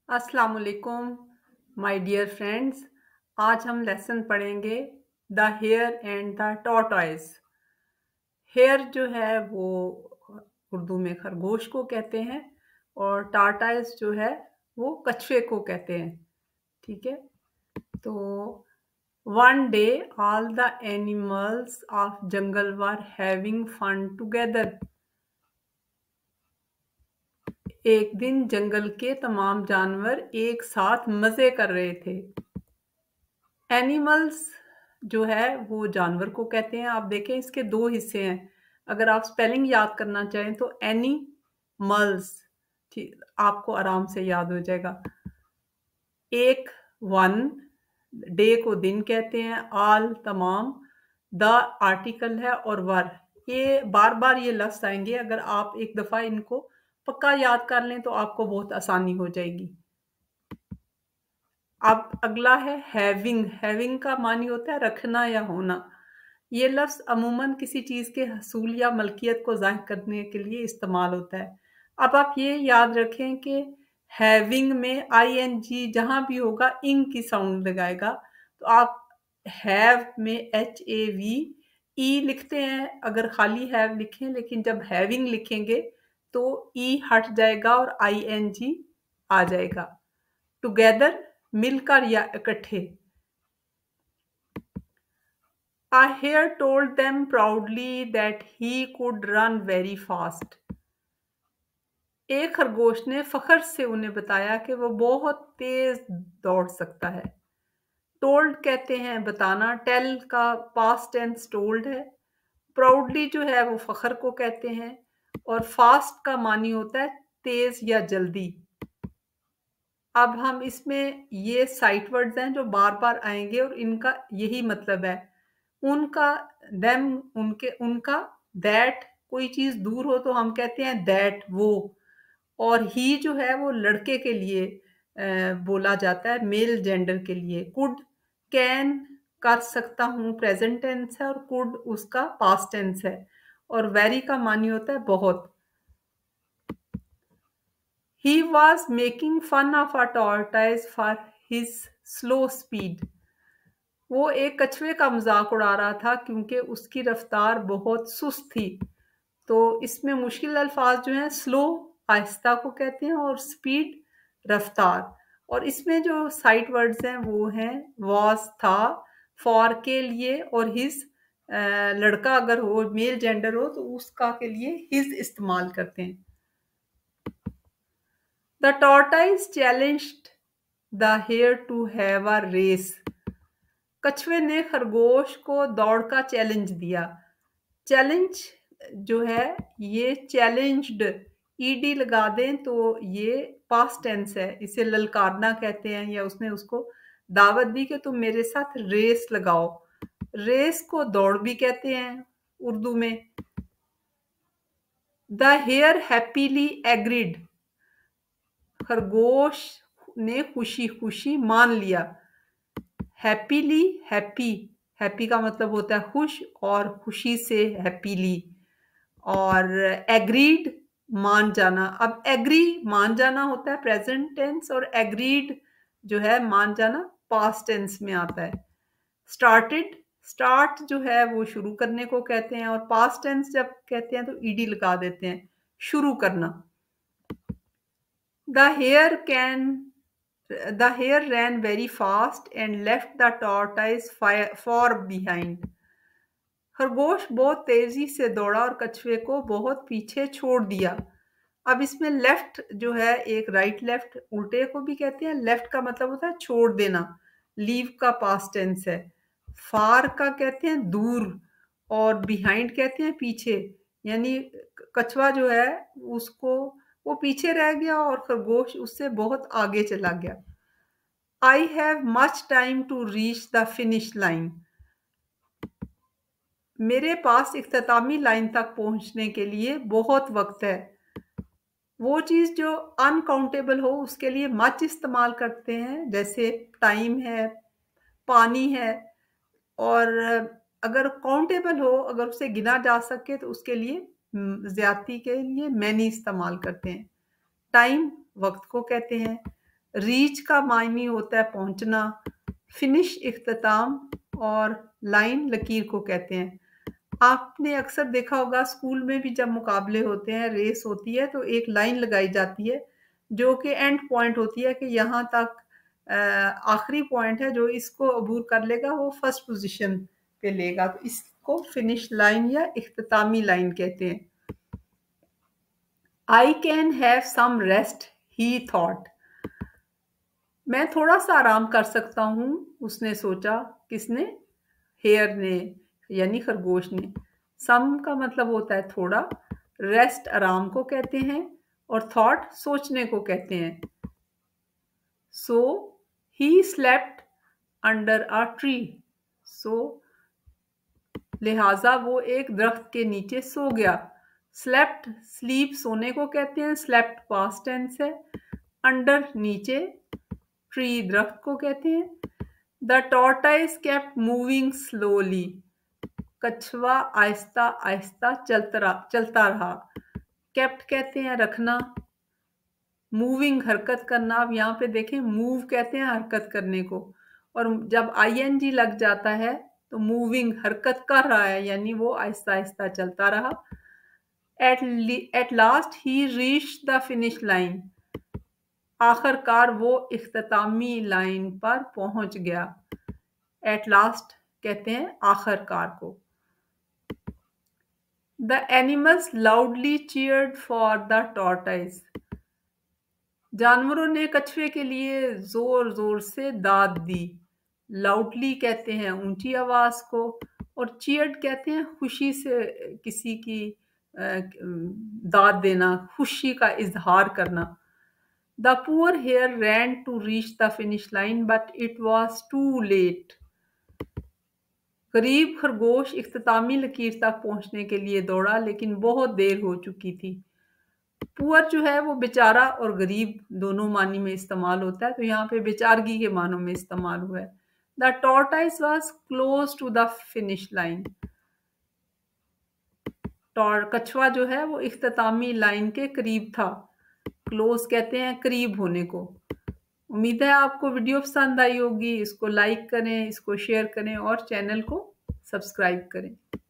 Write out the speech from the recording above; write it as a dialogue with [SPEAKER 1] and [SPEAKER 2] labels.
[SPEAKER 1] अस्सलाम वालेकुम my dear friends. आज हम लेसन पढ़ेंगे the hare and the tortoise. Hare जो है वो उर्दू में खरगोश को कहते हैं और टार्टाइज जो है वो कछुए को कहते हैं। ठीक है, तो one day all the animals of jungle were having fun together. एक दिन जंगल के तमाम जानवर एक साथ मजे कर रहे थे। एनिमल्स जो है वो जानवर को कहते हैं। आप देखें इसके दो हिस्से हैं। अगर आप स्पेलिंग याद करना चाहें तो एनिमल्स, ठीक, आपको आराम से याद हो जाएगा। एक वन, डे को दिन कहते हैं, ऑल तमाम, द आर्टिकल है और वर। ये बार बार ये लफ्ज आएंगे। अगर आप एक दफा इनको पक्का याद कर लें तो आपको बहुत आसानी हो जाएगी। अब अगला है हैविंग। हैविंग का मानी होता है रखना या होना। ये लफ्ज अमूमन किसी चीज के हसूल या मलकियत को जाहिर करने के लिए इस्तेमाल होता है। अब आप ये याद रखें कि हैविंग में आई एन जी जहां भी होगा इंग की साउंड लगाएगा। तो आप हैव में एच ए वी ई लिखते हैं अगर खाली हैव लिखें, लेकिन जब हैविंग लिखेंगे तो ई हट जाएगा और आई एन जी आ जाएगा। टुगेदर, मिलकर या इकट्ठे। A hare told them proudly that he could run very fast. एक खरगोश ने फखर से उन्हें बताया कि वो बहुत तेज दौड़ सकता है। टोल्ड कहते हैं बताना, टेल का पास्ट टेंस टोल्ड है। प्राउडली जो है वो फखर को कहते हैं और फास्ट का मानी होता है तेज या जल्दी। अब हम इसमें ये साइट वर्ड्स हैं जो बार बार आएंगे और इनका यही मतलब है। उनका, देम, उनके, उनका, दैट, कोई चीज दूर हो तो हम कहते हैं दैट, वो। और ही जो है वो लड़के के लिए बोला जाता है, मेल जेंडर के लिए। कुड, कैन, कर सकता हूँ प्रेजेंट टेंस है और कुड उसका पास्ट टेंस है। और वेरी का मानी होता है बहुत। He was making fun of a tortoise for his slow speed. वो एक कछुए का मजाक उड़ा रहा था क्योंकि उसकी रफ्तार बहुत सुस्त थी। तो इसमें मुश्किल अल्फाज जो हैं, स्लो आहिस्ता को कहते हैं और स्पीड रफ्तार। और इसमें जो साइट वर्ड्स हैं वो हैं वॉज था, फॉर के लिए, और हिज, लड़का अगर हो, मेल जेंडर हो तो उसका के लिए हिज इस्तेमाल करते हैं। The tortoise challenged the hare to have a race. कछुए ने खरगोश को दौड़ का चैलेंज दिया। चैलेंज जो है ये चैलेंज्ड, ईडी लगा दें तो ये पास्ट टेंस है। इसे ललकारना कहते हैं, या उसने उसको दावत दी कि तुम मेरे साथ रेस लगाओ। रेस को दौड़ भी कहते हैं उर्दू में। The hare happily agreed. खरगोश ने खुशी खुशी मान लिया। हैप्पीली, हैप्पी, हैप्पी का मतलब होता है खुश और खुशी से हैप्पीली। और एग्रीड, मान जाना। अब एग्री मान जाना होता है प्रेजेंट टेंस और एग्रीड जो है मान जाना पास्ट टेंस में आता है। स्टार्टेड, स्टार्ट जो है वो शुरू करने को कहते हैं और पास्ट टेंस जब कहते हैं तो ईडी लगा देते हैं, शुरू करना। The hare can the hare ran very fast and left the tortoise far behind. खरगोश बहुत तेजी से दौड़ा और कछुए को बहुत पीछे छोड़ दिया। अब इसमें लेफ्ट जो है, एक राइट लेफ्ट उल्टे को भी कहते हैं। लेफ्ट का मतलब होता है छोड़ देना, लीव का पास्ट टेंस है। फार का कहते हैं दूर और बिहाइंड कहते हैं पीछे। यानी कछुआ जो है उसको, वो पीछे रह गया और खरगोश उससे बहुत आगे चला गया। I have much time to reach the finish line. मेरे पास इख्तितामी लाइन तक पहुंचने के लिए बहुत वक्त है। वो चीज़ जो अनकाउंटेबल हो उसके लिए मच इस्तेमाल करते हैं, जैसे टाइम है, पानी है। और अगर काउंटेबल हो, अगर उसे गिना जा सके तो उसके लिए ज्यादती के लिए मैनी इस्तेमाल करते हैं। टाइम वक्त को कहते हैं। रीच का मायने होता है पहुंचना, फिनिश इख्तिताम और लाइन लकीर को कहते हैं। आपने अक्सर देखा होगा स्कूल में भी जब मुकाबले होते हैं, रेस होती है तो एक लाइन लगाई जाती है जो कि एंड पॉइंट होती है कि यहाँ तक आखिरी पॉइंट है, जो इसको अबूर कर लेगा वो फर्स्ट पोजीशन पे लेगा। तो इसको फिनिश लाइन या इख्तितामी लाइन कहते हैं। I can have some rest he thought. मैं थोड़ा सा आराम कर सकता हूँ, उसने सोचा। किसने? हेयर ने, यानी खरगोश ने। सम का मतलब होता है थोड़ा, रेस्ट आराम को कहते हैं और थॉट सोचने को कहते हैं। So he slept under a tree. So लिहाजा वो एक दरख्त के नीचे सो गया। स्लेप्ट, स्लीप सोने को कहते हैं, स्लेप्ट पास्ट टेंस है। अंडर नीचे, ट्री दरख्त को कहते हैं। The tortoise kept moving slowly. कछुआ आहिस्ता आहिस्ता चलता रहा। केप्ट कहते हैं रखना, मूविंग हरकत करना। अब यहाँ पे देखें, मूव कहते हैं हरकत करने को, और जब आईएनजी लग जाता है तो मूविंग हरकत कर रहा है, यानी वो आहिस्ता आहिस्ता चलता रहा। At last he reach the finish line. आखिरकार वो इख्तितामी लाइन पर पहुंच गया। एट लास्ट कहते हैं आखिरकार को। The animals loudly cheered for the tortoise. जानवरों ने कछुए के लिए जोर जोर से दाद दी। लाउडली कहते हैं ऊंची आवाज को, और चीयर्ड कहते हैं खुशी से किसी की दाद देना, खुशी का इजहार करना। The poor hare ran to reach the finish line but it was too late. गरीब खरगोश इख्तितामी लकीर तक पहुंचने के लिए दौड़ा, लेकिन बहुत देर हो चुकी थी। पुअर जो है वो बेचारा और गरीब दोनों मानी में इस्तेमाल होता है, तो यहाँ पे बेचारगी के मानों में इस्तेमाल हुआ है। The tortoise was close to the finish line. कछुआ जो है वो इख्तितामी लाइन के करीब था। क्लोज कहते हैं करीब होने को। उम्मीद है आपको वीडियो पसंद आई होगी। इसको लाइक करें, इसको शेयर करें और चैनल को सब्सक्राइब करें।